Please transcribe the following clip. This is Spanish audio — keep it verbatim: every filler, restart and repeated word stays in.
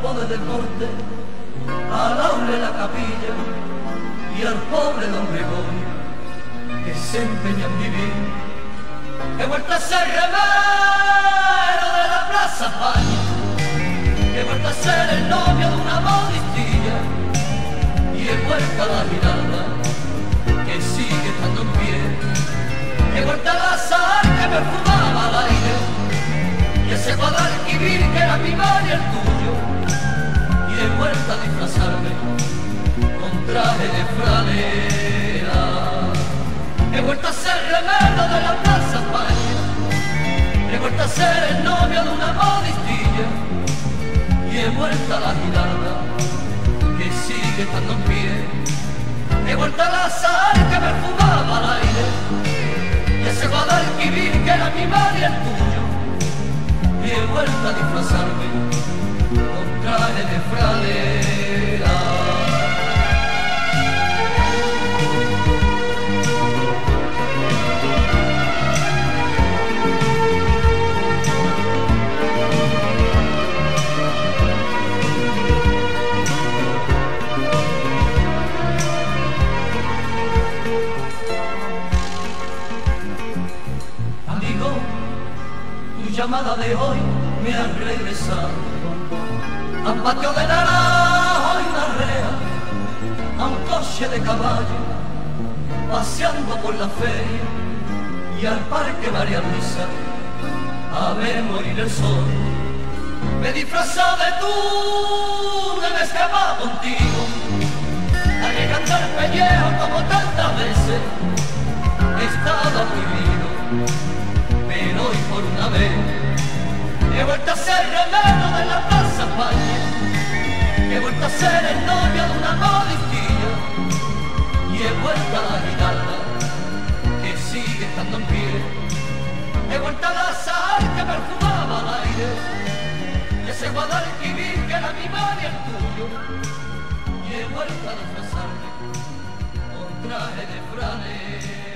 campo de deporte, al aule la capilla y al pobre don Gregorio que se empeña en vivir. He vuelto a ser remero de la Plaza España, he vuelto a ser el novio de una modistilla y he vuelto a la mirada que sigue estando en pie. He vuelto a la sal que me fumaba al aire y ese Guadalquivir que era mi mar y el tuyo, y he vuelto a disfrazarme con traje de franela. He vuelto a ser remero de la Plaza España, he vuelto a ser el novio de una modistilla y he vuelto a la girada que sigue estando en pie. He vuelto a la sal que me fumaba al aire y ese Guadalquivir que era mi mar y el tuyo, y he vuelto a disfrazarme con traje de franela. Llamada de hoy me ha regresado a un patio de naranjo y una rea, a un coche de caballo paseando por la feria y al parque María Luisa a ver morir el sol. Me he disfrazado de tú, me he escapado contigo, arriesgando el pellejo como tantas veces. He estado prohibido, pero hoy por una vez he vuelto a ser remero de la Plaza España, he vuelto a ser el novio de una modistilla y he vuelto a la guitarra que sigue estando en pie. He vuelto a la sal que perfumaba al aire y ese Guadalquivir que era mi mar y el tuyo, y he vuelto a disfrazarme con traje de franela.